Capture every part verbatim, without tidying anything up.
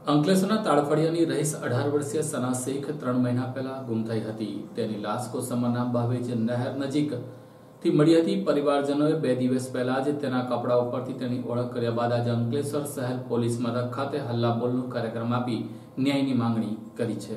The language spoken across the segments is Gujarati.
અંકલેશ્વરના તાળફળિયાની રહીશ અઢાર વર્ષીય સના શેખ ત્રણ મહિના પહેલા ગુમ થઈ હતી। તેની લાશ કોસંબાના બાવેજ નહેર નજીકથી મળી હતી। પરિવારજનોએ બે દિવસ પહેલા જ તેના કપડા ઉપરથી તેની ઓળખ કર્યા બાદ આજે અંકલેશ્વર શહેર પોલીસ મથક ખાતે હલ્લાબોલનો કાર્યક્રમ આપી ન્યાયની માંગણી કરી છે।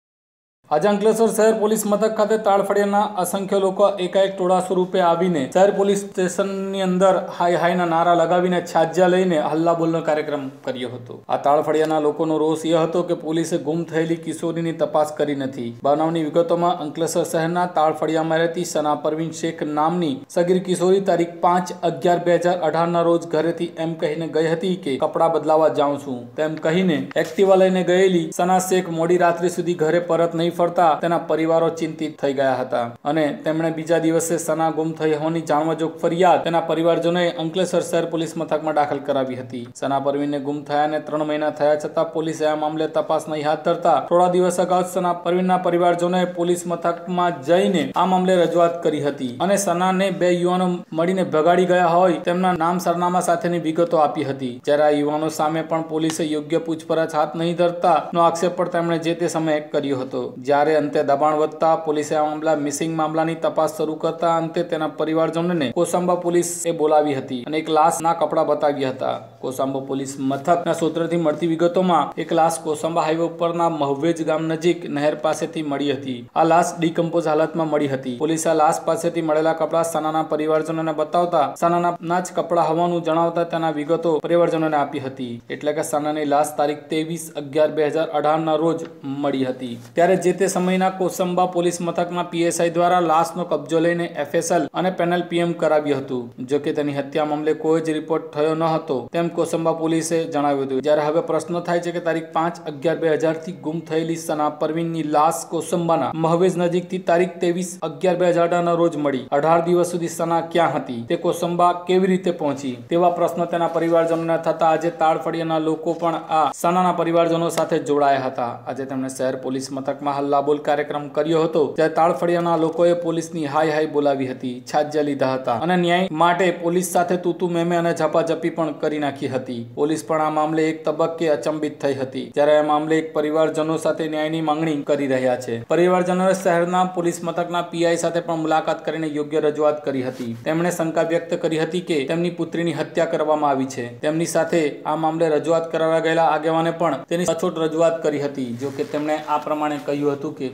आज अंकलेश्वर शहर पुलिस मथक खाते ताड़फड़ियाना असंख्य लोग एकाएक टोळा स्वरूपे आवीने शहर पुलिस स्टेशननी अंदर हाय हायना नारा लगावीने छाज्या लईने हल्लाबोलनो कार्यक्रम कर्यो हतो। आ ताड़फड़ियाना लोकोनो रोष ए हतो के पोलीसे गुम थयेली किशोरीनी तपास करी नथी। बनावनी विगतोमां अंकलेश्वर शहरना ताड़फड़ियामां रहेती सना परवीन शेख नामनी सगीर किशोरी तारीख पांच अगियार बे हजार अठार ना रोज घरेथी एम कहीने गई हती के कपड़ा बदलावा जाऊं छुं तेम कहीने एक्टिवा लईने गयेली सना शेख मोडी रात्रि सुधी घरे परत नहीं फरता तेना परिवारो चिंतित थई गया हता अने तेमणे बीजा दिवसे सना गुम थई होવાની જાણવાજોગ ફરિયાદ તેના પરિવારજનોએ અંકલેશ્વર શહેર પોલીસ મથકમાં દાખલ કરાવી હતી। સના પરવીનને ગુમ થયાને ત્રણ મહિના થયા છતાં પોલીસે આ મામલે તપાસ નહીં હાથ ધરતા થોડા દિવસ અગાઉ સના પરવીનના પરિવારજનોએ પોલીસ મથકમાં જઈને આ મામલે રજૂઆત કરી હતી અને સનાને બે યુવાનો મળીને ભગાડી ગયા હોય તેમના નામ સરનામા સાથેની વિગતો આપી હતી। જ્યારે આ યુવાનો સામે પણ પોલીસે યોગ્ય પૂછપરછ હાથ નહીં ધરતા નો આક્ષેપ પણ તેમણે જે તે સમયે કર્યો હતો। જ્યારે અંતે દબાણ વધતા પોલીસે આ મામલા મિસિંગ મામલાની તપાસ શરૂ કરતા અંતે તેના પરિવારજનોને કોસંબા પોલીસે બોલાવી હતી અને એક લાશના કપડા બતાવ્યા હતા। કોસંબા પોલીસ મથકના સૂત્રથી મળતી વિગતોમાં એક લાશ કોસંબા હાઈવે ઉપરના મહવેજ ગામ નજીક નહેર પાસેથી મળી હતી। આ લાશ ડિકમ્પોઝ હાલતમાં મળી હતી। પોલીસે આ લાશ પાસેથી મળેલા કપડા સનાના પરિવારજનોને બતાવતા સનાના જ કપડા હોવાનું જણાવતા તેના વિગતો પરિવારજનોને આપી હતી। એટલે કે સનાની લાશ તારીખ ત્રેવીસ અગિયાર બે હજાર અઢાર ના રોજ મળી હતી। ત્યારે જે તે સમયના કોસંબા પોલીસ મથકના પીએસઆઈ દ્વારા લાશનો કબજો લઈને એફએસએલ અને પેનલ પીએમ કરાવ્યું હતું। જો કે તેની હત્યા મામલે કોઈ જ રિપોર્ટ થયો ન હતો તેમ કોસંબા પોલીસે જણાવ્યું હતું। જ્યારે હવે પ્રશ્ન થાય છે કે તારીખ પાંચ અગિયાર બે હજાર થી ગુમ થયેલી સના પરવીનની લાશ કોસંબાના મહવેજ નજીકથી તારીખ ત્રેવીસ અગિયાર બે હજાર અઢાર ના રોજ મળી। અઢાર દિવસ સુધી સના ક્યાં હતી તે કોસંબા કેવી રીતે પહોંચી તેવા પ્રશ્નો તેના પરિવારજનોને થતા આજે તાળફળિયાના લોકો પણ આ સનાના પરિવારજનો સાથે જોડાયા હતા। આજે તેમણે શહેર પોલીસ મથકમાં હલ્લાબોલ કાર્યક્રમ કર્યો હતો જ્યારે તાળફળિયાના લોકોએ પોલીસની હાય હાય બોલાવી હતી, છાજ્યા લીધા હતા અને ન્યાય માટે પોલીસ સાથે તૂતુ મેમે અને ઝપાઝપી પણ કરી નાખી હતી। પોલીસ પણ આ મામલે એક તબક્કે અચંબિત થઈ હતી જ્યારે આ મામલે એક પરિવારજનો સાથે ન્યાયની માંગણી કરી રહ્યા છે। પરિવારજનોએ શહેરના પોલીસ મથકના પીઆઈ સાથે પણ મુલાકાત કરીને યોગ્ય રજૂઆત કરી હતી। તેમણે શંકા વ્યક્ત કરી હતી કે તેમની પુત્રીની હત્યા કરવામાં આવી છે। તેમની સાથે આ મામલે રજૂઆત કરવા ગયેલા આગેવાને પણ તેની સચોટ રજૂઆત કરી હતી। જો કે તેમણે આ પ્રમાણે કહ્યું હતું કે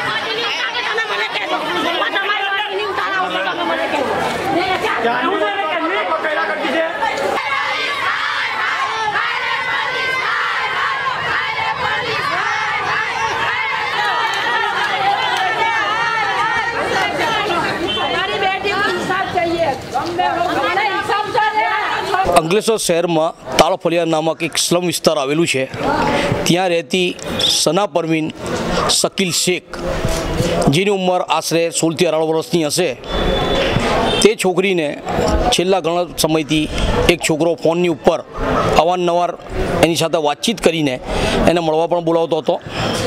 अंकलेश्वर शहर में ताड़फड़िया नामक एक स्लम विस्तार आवेलू है। ત્યાં રહેતી સના પરવીન શકીલ શેખ જેની ઉંમર આશરે સોળથી અઢાર વર્ષની હશે તે છોકરીને છેલ્લા ઘણા સમયથી એક છોકરો ફોનની ઉપર અવારનવાર એની સાથે વાતચીત કરીને એને મળવા પણ બોલાવતો હતો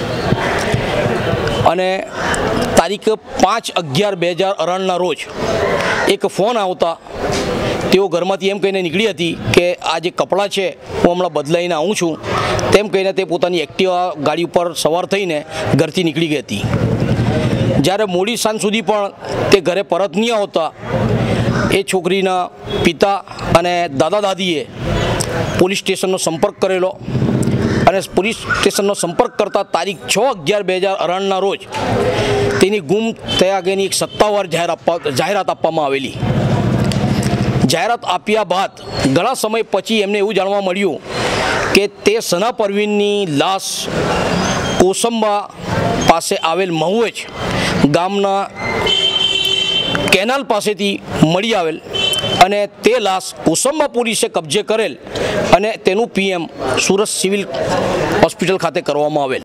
અને તારીખ પાંચ અગિયાર બે હજાર અઢારના રોજ એક ફોન આવતા તેઓ ઘરમાંથી એમ કહીને નીકળી હતી કે આ જે કપડાં છે હું હમણાં બદલાઈને આવું છું તેમ કહીને તે પોતાની એક્ટિવા ગાડી ઉપર સવાર થઈને ઘરથી નીકળી ગઈ હતી। જ્યારે મોડી સાંજ સુધી પણ તે ઘરે પરત નહીં આવતા એ છોકરીના પિતા અને દાદા દાદીએ પોલીસ સ્ટેશનનો સંપર્ક કરેલો અને પોલીસ સ્ટેશનનો સંપર્ક કરતા તારીખ છ અગિયાર બે હજાર અઢારના રોજ તેની ગુમ થયા અંગેની એક સત્તાવાર જાહેર આપવા જાહેરાત આપવામાં આવેલી। જાહેરાત આપ્યા બાદ ઘણા સમય પછી એમને એવું જાણવા મળ્યું કે તે સના પરવીનની લાશ કોસંબા પાસે આવેલ મહુવેજ ગામના કેનાલ પાસેથી મળી આવેલ અને તે લાશ કોસંબા પોલીસે કબજે કરેલ અને તેનું પીએમ સુરત સિવિલ હોસ્પિટલ ખાતે કરવામાં આવેલ।